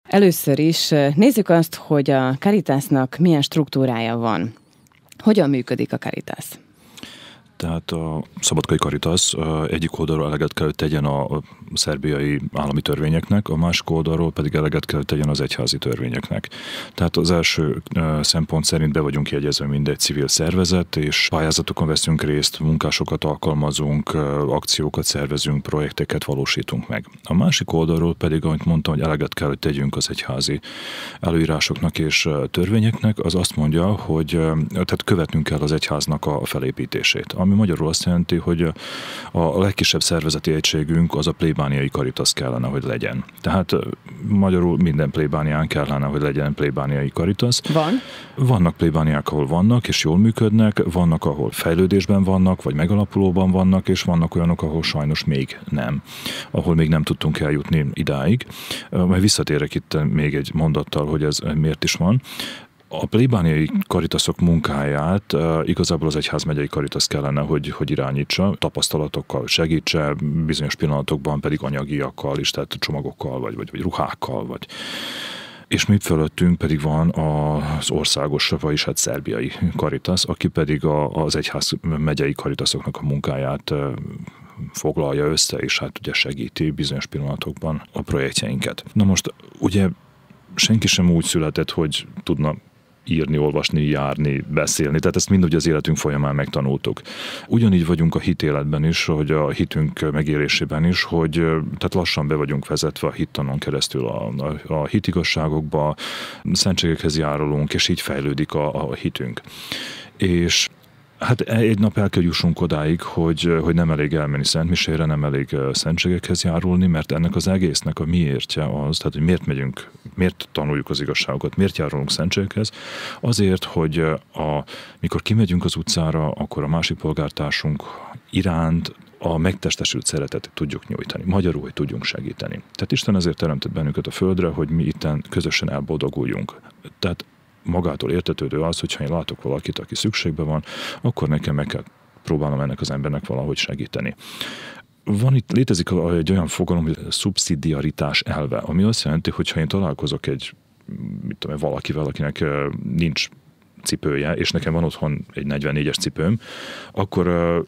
Először is nézzük azt, hogy a Caritasnak milyen struktúrája van. Hogyan működik a Caritas? Tehát a Szabadkai Caritas egyik oldalról eleget kell, hogy tegyen a szerbiai állami törvényeknek, a másik oldalról pedig eleget kell, hogy tegyen az egyházi törvényeknek. Tehát az első szempont szerint be vagyunk jegyezve mindegy civil szervezet, és pályázatokon veszünk részt, munkásokat alkalmazunk, akciókat szervezünk, projekteket valósítunk meg. A másik oldalról pedig, ahogy mondtam, hogy eleget kell, hogy tegyünk az egyházi előírásoknak és törvényeknek, az azt mondja, hogy tehát követnünk kell az egyháznak a felépítését. Ami magyarul azt jelenti, hogy a legkisebb szervezeti egységünk az a plébániai Caritas kellene, hogy legyen. Tehát magyarul minden plébánián kellene, hogy legyen plébániai Caritas. Van? Vannak plébániák, ahol vannak, és jól működnek, vannak, ahol fejlődésben vannak, vagy megalapulóban vannak, és vannak olyanok, ahol sajnos még nem. Ahol még nem tudtunk eljutni idáig. Majd visszatérek itt még egy mondattal, hogy ez miért is van. A plébániai Caritasok munkáját igazából az egyházmegyei Caritas kellene, hogy irányítsa, tapasztalatokkal segítse, bizonyos pillanatokban pedig anyagiakkal is, tehát csomagokkal, vagy ruhákkal, és mi fölöttünk pedig van az országos, vagyis hát szerbiai Caritas, aki pedig az egyház megyei Caritasoknak a munkáját foglalja össze, és hát ugye segíti bizonyos pillanatokban a projektjeinket. Na most ugye senki sem úgy született, hogy tudna írni, olvasni, járni, beszélni. Tehát ezt mind ugye az életünk folyamán megtanultuk. Ugyanígy vagyunk a hitéletben is, hogy a hitünk megélésében is, hogy tehát lassan be vagyunk vezetve a hittanon keresztül a hitigasságokba, szentségekhez járulunk, és így fejlődik a hitünk. És hát egy nap el kell jussunk odáig, hogy nem elég elmenni szentmisére, nem elég szentségekhez járulni, mert ennek az egésznek a miértje az, tehát hogy miért tanuljuk az igazságokat, miért járulunk szentségekhez, azért, hogy mikor kimegyünk az utcára, akkor a másik polgártársunk iránt a megtestesült szeretetet tudjuk nyújtani. Magyarul, hogy tudjunk segíteni. Tehát Isten ezért teremtett bennünket a földre, hogy mi itten közösen elboldoguljunk. Tehát magától értetődő az, hogyha én látok valakit, aki szükségben van, akkor nekem meg kell próbálnom ennek az embernek valahogy segíteni. Létezik egy olyan fogalom, hogy szubszidiaritás elve, ami azt jelenti, hogy ha én találkozok valakivel, akinek nincs cipője, és nekem van otthon egy 44-es cipőm, akkor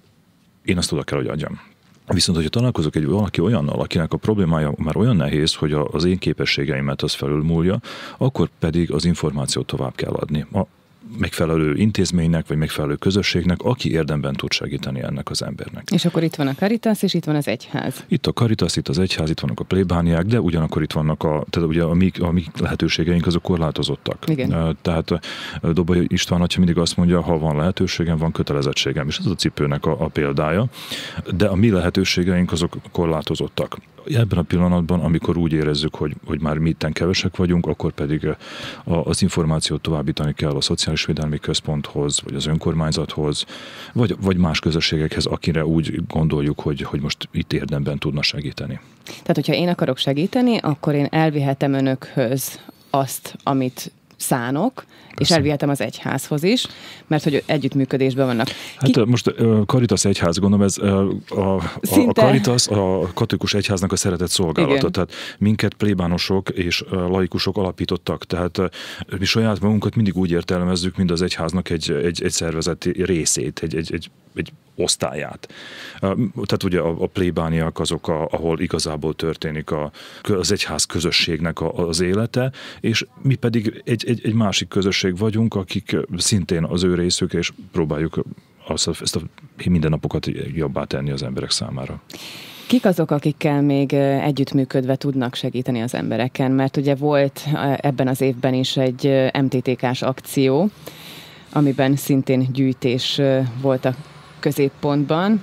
én azt oda kell, hogy adjam. Viszont, hogyha találkozok valaki olyannal, akinek a problémája már olyan nehéz, hogy az én képességeimet az felülmúlja, akkor pedig az információt tovább kell adni a megfelelő intézménynek, vagy megfelelő közösségnek, aki érdemben tud segíteni ennek az embernek. És akkor itt van a Caritas, és itt van az egyház. Itt a Caritas, itt az egyház, itt vannak a plébániák, de ugyanakkor itt vannak tehát ugye a mi lehetőségeink azok korlátozottak. Igen. Tehát Dobai István atya mindig azt mondja, ha van lehetőségem, van kötelezettségem, és ez a cipőnek a példája, de a mi lehetőségeink azok korlátozottak. Ebben a pillanatban, amikor úgy érezzük, hogy már mi itten kevesek vagyunk, akkor pedig az információt továbbítani kell a Szociális Védelmi Központhoz, vagy az önkormányzathoz, vagy más közösségekhez, akire úgy gondoljuk, hogy most itt érdemben tudna segíteni. Tehát, hogyha én akarok segíteni, akkor én elvihetem önökhöz azt, amit szánok, és elvihetem az egyházhoz is, mert hogy együttműködésben vannak. Hát most Caritas egyház, gondolom, ez a Caritas a katolikus egyháznak a szeretett szolgálata. Igen. Tehát minket plébánosok és laikusok alapítottak. Tehát mi saját magunkat mindig úgy értelmezzük, mint az egyháznak egy szervezeti részét, egy osztályát. Tehát ugye a plébániak azok, ahol igazából történik az egyház közösségnek az élete, és mi pedig egy másik közösség vagyunk, akik szintén az ő részük, és próbáljuk ezt a mindennapokat jobbá tenni az emberek számára. Kik azok, akikkel még együttműködve tudnak segíteni az embereken? Mert ugye volt ebben az évben is egy MTTK-s akció, amiben szintén gyűjtés volt a középpontban.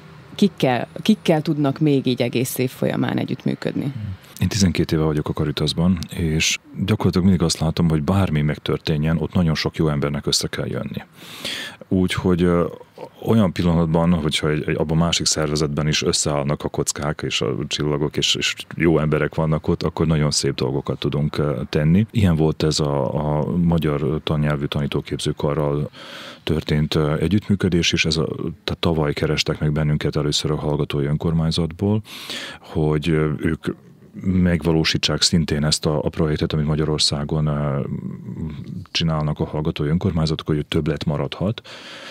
Kikkel tudnak még így egész év folyamán együttműködni? Én 12 éve vagyok a Caritasban, és gyakorlatilag mindig azt látom, hogy bármi megtörténjen, ott nagyon sok jó embernek össze kell jönni. Úgyhogy olyan pillanatban, hogyha abban másik szervezetben is összeállnak a kockák és a csillagok, és jó emberek vannak ott, akkor nagyon szép dolgokat tudunk tenni. Ilyen volt ez a magyar tannyelvű tanítóképzőkarral történt együttműködés, és tehát tavaly kerestek meg bennünket először a hallgatói önkormányzatból, hogy ők megvalósítsák szintén ezt a projektet, amit Magyarországon csinálnak a hallgatói önkormányzatok, hogy többlet maradhat,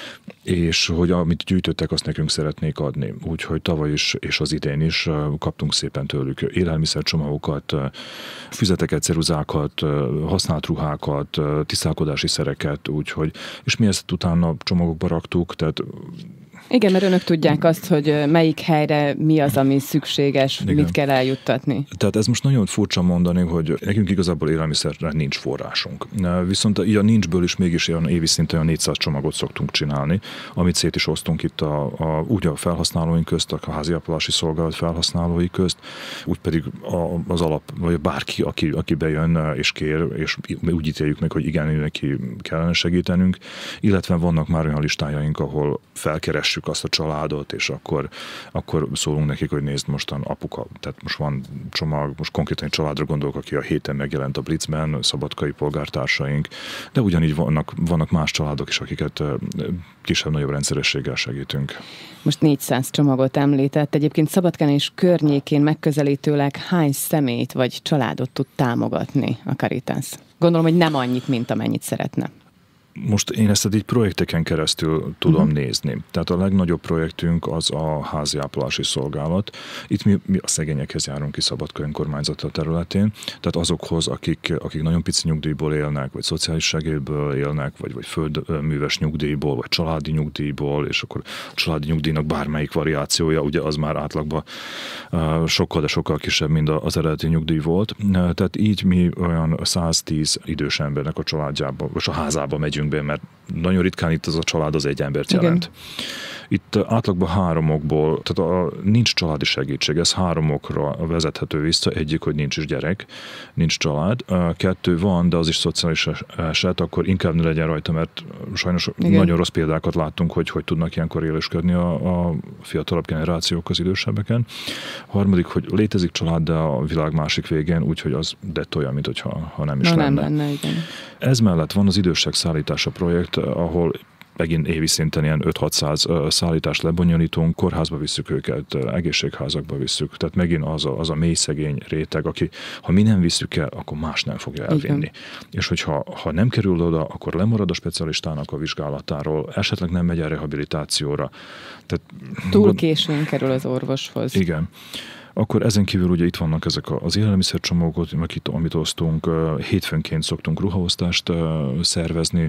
és hogy amit gyűjtöttek, azt nekünk szeretnék adni. Úgyhogy tavaly is és az idén is kaptunk szépen tőlük élelmiszercsomagokat, füzeteket, ceruzákat, használt ruhákat, tisztálkodási szereket, úgyhogy, és mi ezt utána csomagokba raktuk, tehát igen, mert önök tudják azt, hogy melyik helyre mi az, ami szükséges, igen, mit kell eljuttatni. Tehát ez most nagyon furcsa mondani, hogy nekünk igazából élelmiszerre nincs forrásunk. Viszont a nincsből is mégis olyan évi szinten olyan 400 csomagot szoktunk csinálni, amit szét is osztunk itt úgy a felhasználóink közt, a háziápolási szolgálat felhasználói közt, úgy pedig az alap, vagy bárki, aki bejön és kér, és úgy ítéljük meg, hogy igen, neki kellene segítenünk, illetve vannak már olyan listájaink, ahol felkeressük azt a családot, és akkor szólunk nekik, hogy nézd, mostan apuka, tehát most van csomag, most konkrétan egy családra gondolok, aki a héten megjelent a Blitzben, szabadkai polgártársaink, de ugyanígy vannak más családok is, akiket kisebb-nagyobb rendszerességgel segítünk. Most 400 csomagot említett. Egyébként Szabadkán és környékén megközelítőleg hány személyt vagy családot tud támogatni a Caritas? Gondolom, hogy nem annyit, mint amennyit szeretne. Most én ezt így projekteken keresztül tudom nézni. Tehát a legnagyobb projektünk az a háziápolási szolgálat. Itt mi a szegényekhez járunk ki Szabadka önkormányzata területén, tehát azokhoz, akik nagyon pici nyugdíjból élnek, vagy szociális segélyből élnek, vagy földműves nyugdíjból, vagy családi nyugdíjból, és akkor a családi nyugdíjnak bármelyik variációja, ugye az már átlagban sokkal, de sokkal kisebb, mint az eredeti nyugdíj volt. Tehát így mi olyan 110 idős embernek a családjába, vagy a házába megyünk be, mert nagyon ritkán itt az a család az egy embert jelent. Igen. Itt átlagban 3 okból, tehát nincs családi segítség, ez 3 okra vezethető vissza. Egyik, hogy nincs is gyerek, nincs család. 2 van, de az is szociális eset, akkor inkább ne legyen rajta, mert sajnos igen, nagyon rossz példákat láttunk, hogy tudnak ilyenkor élősködni a fiatalabb generációk az idősebbeken. 3, hogy létezik család, de a világ másik végén, úgyhogy az dett olyan, mint hogyha nem is lenne. Nem lenne, igen. Ez mellett van az idősek szállítása projekt, ahol megint évi szinten ilyen 5-600 szállítást lebonyolítunk, kórházba visszük őket, egészségházakba visszük. Tehát megint az a mély szegény réteg, aki ha mi nem visszük el, akkor más nem fogja elvinni. Igen. És hogyha nem kerül oda, akkor lemarad a specialistának a vizsgálatáról, esetleg nem megy el rehabilitációra. Tehát, túl későn kerül az orvoshoz. Igen. Akkor ezen kívül ugye itt vannak ezek az élelmiszercsomagok, amit osztunk, hétfőnként szoktunk ruhaosztást szervezni,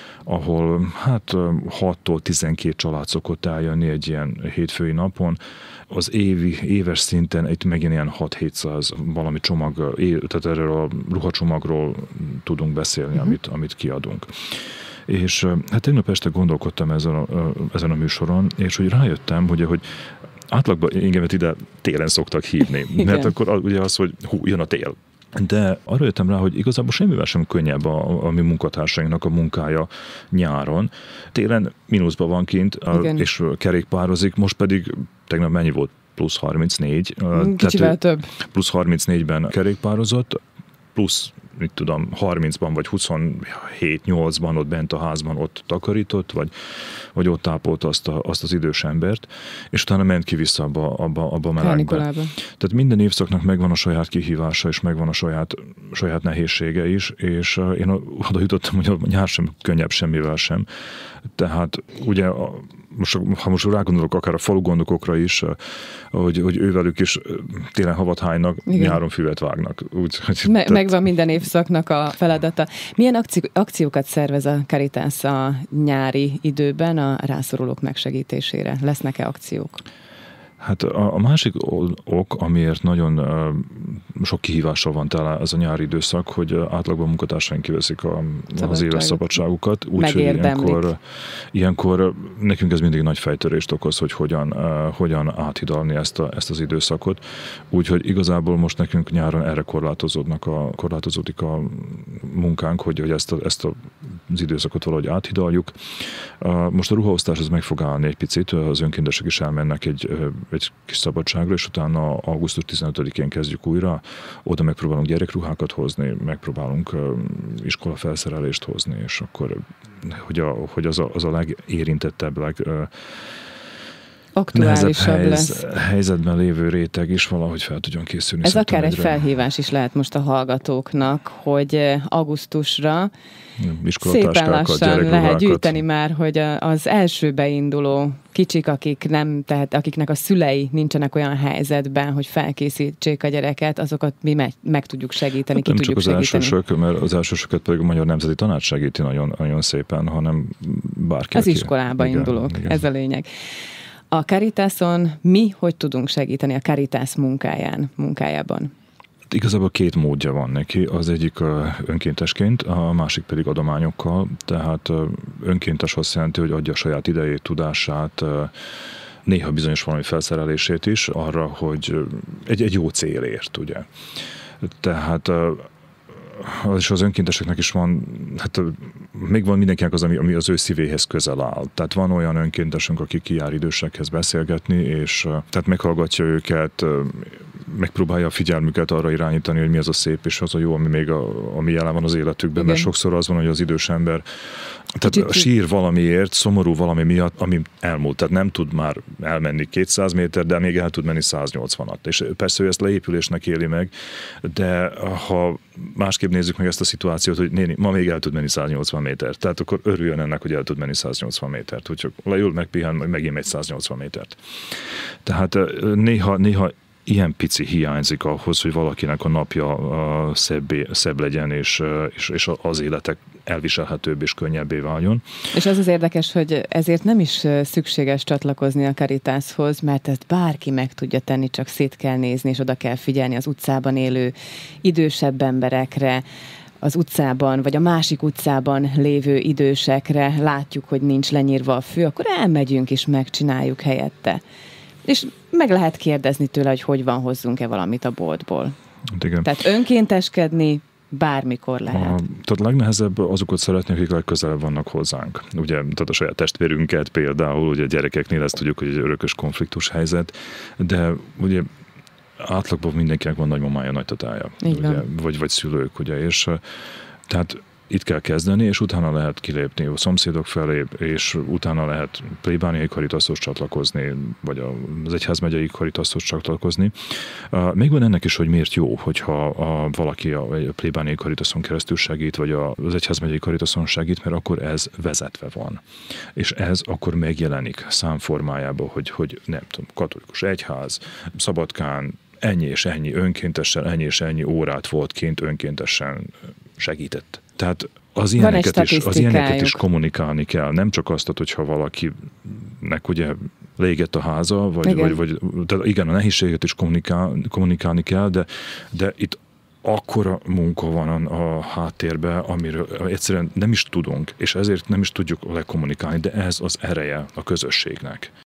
ahol 6-tól 12 család szokott eljönni egy ilyen hétfői napon. Az éves szinten itt megint ilyen 6-700 valami csomag, tehát erről a ruhacsomagról tudunk beszélni, amit kiadunk. És tegnap este gondolkodtam ezen a műsoron, és hogy rájöttem, hogy átlagban engemet ide télen szoktak hívni, mert akkor ugye az, hogy jön a tél. De arra jöttem rá, hogy igazából semmivel sem könnyebb a mi munkatársainknak a munkája nyáron. Télen mínuszban van kint, és kerékpározik, most pedig tegnap mennyi volt? Plusz 34. Kicsivel több. Plusz 34-ben kerékpározott, plusz 30-ban vagy 27-8-ban ott bent a házban ott takarított, vagy ott tápolt azt az idős embert, és utána ment ki vissza abba a melegbe. Tehát minden évszaknak megvan a saját kihívása, és megvan a saját nehézsége is, és én oda jutottam, hogy a nyár sem könnyebb semmivel sem. Tehát ugye ha most rágondolok akár a falugondokokra is, hogy ővelük is télen havat hánynak, igen, nyáron füvet vágnak. Megvan minden évszaknak a feladata. Milyen akciókat szervez a Caritas a nyári időben a rászorulók megsegítésére? Lesznek-e akciók? Hát a másik ok, amiért nagyon sok kihívással van tele ez a nyári időszak, hogy átlagban munkatársaink kiveszik az éves szabadságukat. Úgyhogy ilyenkor nekünk ez mindig nagy fejtörést okoz, hogy hogyan áthidalni ezt az időszakot. Úgyhogy igazából most nekünk nyáron erre korlátozódik a munkánk, hogy ezt az időszakot valahogy áthidaljuk. Most a ruhaosztás az meg fog állni egy picit, az önkéntesek is elmennek egy kis szabadságra, és utána augusztus 15-én kezdjük újra. Oda megpróbálunk gyerekruhákat hozni, megpróbálunk iskolafelszerelést hozni, és akkor, hogy az a legérintettebb, aktuálisabb lesz. Helyzetben lévő réteg is valahogy fel tudjon készülni. Ez akár egy felhívás is lehet most a hallgatóknak, hogy augusztusra szépen lassan lehet gyűjteni már, hogy az első beinduló kicsik, akiknek a szülei nincsenek olyan helyzetben, hogy felkészítsék a gyereket, azokat mi meg tudjuk segíteni, ki tudjuk segíteni. Nem csak az elsősök, mert az elsősöket pedig a Magyar Nemzeti Tanács segíti nagyon, nagyon szépen, hanem bárki. Az iskolába indulók, ez a lényeg. A Caritason mi hogy tudunk segíteni a Caritas munkájában? Igazából két módja van neki, az egyik önkéntesként, a másik pedig adományokkal, tehát önkéntes azt jelenti, hogy adja a saját idejét, tudását, néha bizonyos valami felszerelését is arra, hogy egy jó célért, ugye. Tehát és az önkénteseknek is van, hát még van mindenkinek az, ami az ő szívéhez közel áll. Tehát van olyan önkéntesünk, aki kijár idősekhez beszélgetni, és tehát meghallgatja őket, megpróbálja a figyelmüket arra irányítani, hogy mi az a szép és az a jó, ami még ami jelen van az életükben. Igen. Mert sokszor az van, hogy az idős ember tehát sír valamiért, szomorú valami miatt, ami elmúlt. Tehát nem tud már elmenni 200 méter, de még el tud menni 180-at. És persze ő ezt leépülésnek éli meg, de ha másképp nézzük meg ezt a szituációt, hogy néni, ma még el tud menni 180 métert. Tehát akkor örüljön ennek, hogy el tud menni 180 métert. Úgyhogy leül, megpihen, megint megy 180 métert. Tehát néha ilyen pici hiányzik ahhoz, hogy valakinek a napja szebb legyen, és az életek elviselhetőbb és könnyebbé váljon. És az érdekes, hogy ezért nem is szükséges csatlakozni a Caritashoz, mert ezt bárki meg tudja tenni, csak szét kell nézni, és oda kell figyelni az utcában élő idősebb emberekre, az utcában, vagy a másik utcában lévő idősekre, látjuk, hogy nincs lenyírva a fű, akkor elmegyünk és megcsináljuk helyette. És meg lehet kérdezni tőle, hogy van, hozzunk-e valamit a boltból. Igen. Tehát önkénteskedni bármikor lehet. Tehát legnehezebb azokat szeretni, akik legközelebb vannak hozzánk. Ugye, tehát a saját testvérünket például, ugye a gyerekeknél ezt tudjuk, hogy egy örökös konfliktus helyzet, de ugye átlagban mindenkinek van nagymamája, nagytatája, ugye, vagy szülők, ugye, és tehát itt kell kezdeni, és utána lehet kilépni a szomszédok felé, és utána lehet plébániai Caritashoz csatlakozni, vagy az egyházmegyei Caritashoz csatlakozni. Még van ennek is, hogy miért jó, hogyha valaki a plébániai Caritason keresztül segít, vagy az egyházmegyei Caritason segít, mert akkor ez vezetve van. És ez akkor megjelenik számformájában, hogy nem tudom, katolikus egyház, Szabadkán ennyi és ennyi önkéntesen, ennyi és ennyi órát volt kint önkéntesen segített. Tehát az ilyeneket is kommunikálni kell. Nem csak azt, hogyha valakinek ugye légett a háza, vagy tehát igen, a nehézséget is kommunikálni kell, de itt akkora munka van a háttérben, amiről egyszerűen nem is tudunk, és ezért nem is tudjuk lekommunikálni, de ez az ereje a közösségnek.